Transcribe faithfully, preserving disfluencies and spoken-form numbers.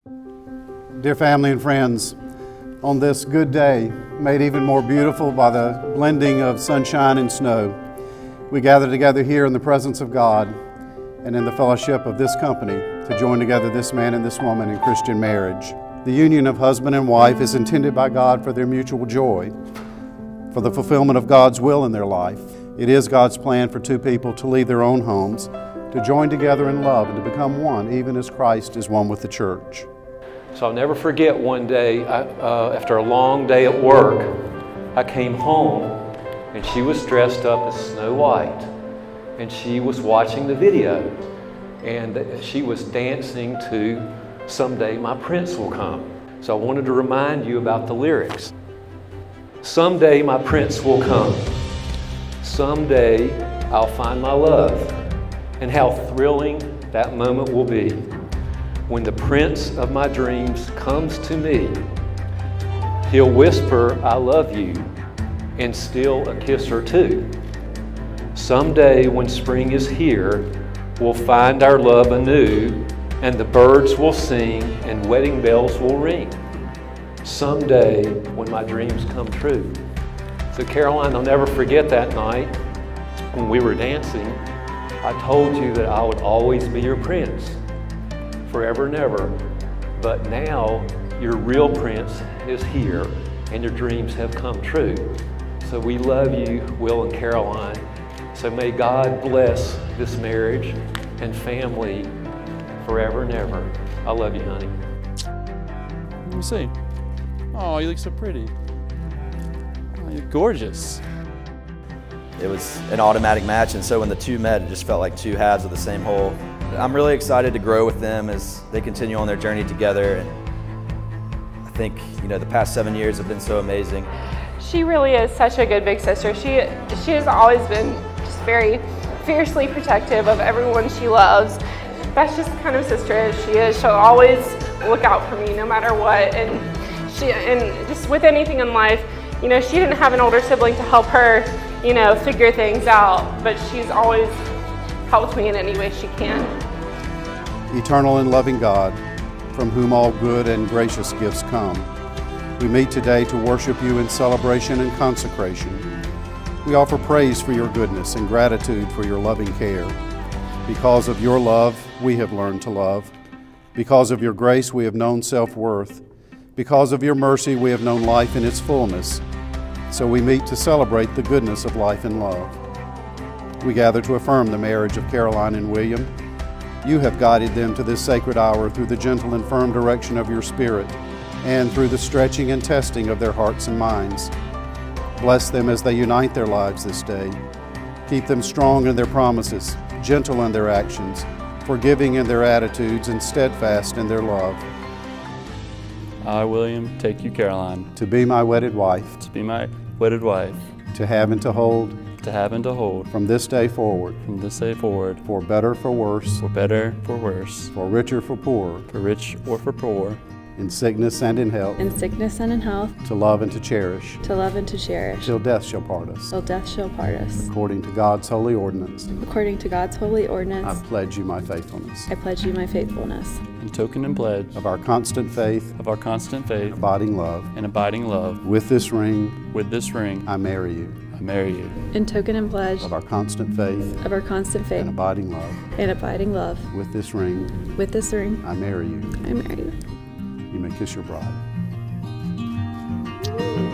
Dear family and friends, on this good day, made even more beautiful by the blending of sunshine and snow, we gather together here in the presence of God and in the fellowship of this company to join together this man and this woman in Christian marriage. The union of husband and wife is intended by God for their mutual joy, for the fulfillment of God's will in their life. It is God's plan for two people to leave their own homes, to join together in love and to become one, even as Christ is one with the church. So I'll never forget one day, I, uh, after a long day at work, I came home and she was dressed up as Snow White and she was watching the video and she was dancing to "Someday My Prince Will Come." So I wanted to remind you about the lyrics. Someday my prince will come. Someday I'll find my love. And how thrilling that moment will be when the prince of my dreams comes to me. He'll whisper, "I love you," and steal a kiss or two. Someday when spring is here, we'll find our love anew, and the birds will sing and wedding bells will ring. Someday when my dreams come true. So Caroline, I'll never forget that night when we were dancing. I told you that I would always be your prince, forever and ever. But now your real prince is here and your dreams have come true. So we love you, Will and Caroline. So may God bless this marriage and family forever and ever. I love you, honey. Let me see. Oh, you look so pretty. Oh, you're gorgeous. It was an automatic match, and so when the two met, it just felt like two halves of the same whole. I'm really excited to grow with them as they continue on their journey together. And I think, you know, the past seven years have been so amazing. She really is such a good big sister. She, she has always been just very fiercely protective of everyone she loves. That's just the kind of sister she is. She'll always look out for me no matter what. And she, and just with anything in life, you know, she didn't have an older sibling to help her, you know, figure things out, but she's always helped me in any way she can. Eternal and loving God, from whom all good and gracious gifts come, we meet today to worship you in celebration and consecration. We offer praise for your goodness and gratitude for your loving care. Because of your love, we have learned to love. Because of your grace, we have known self-worth. Because of your mercy, we have known life in its fullness. So we meet to celebrate the goodness of life and love. We gather to affirm the marriage of Caroline and William. You have guided them to this sacred hour through the gentle and firm direction of your Spirit and through the stretching and testing of their hearts and minds. Bless them as they unite their lives this day. Keep them strong in their promises, gentle in their actions, forgiving in their attitudes, and steadfast in their love. I, William, take you, Caroline, To be my wedded wife, to be my wedded wife, to have and to hold, to have and to hold, from this day forward, from this day forward, for better, for worse, for better, for worse, for richer, for poorer, for rich or for poor, in sickness and in health, in sickness and in health, to love and to cherish, to love and to cherish, till death shall part us. till death shall part us. According to God's holy ordinance, According to God's holy I ordinance, pledge you my faithfulness. I pledge you my faithfulness. in token and pledge Of our constant faith, of our constant faith abiding love, and abiding love, with this ring, with this ring, I marry you. I marry you. In token and pledge Of our constant faith of our constant faith and abiding love, and abiding love, with this ring, with this ring, I marry you. I marry you. You may kiss your bride.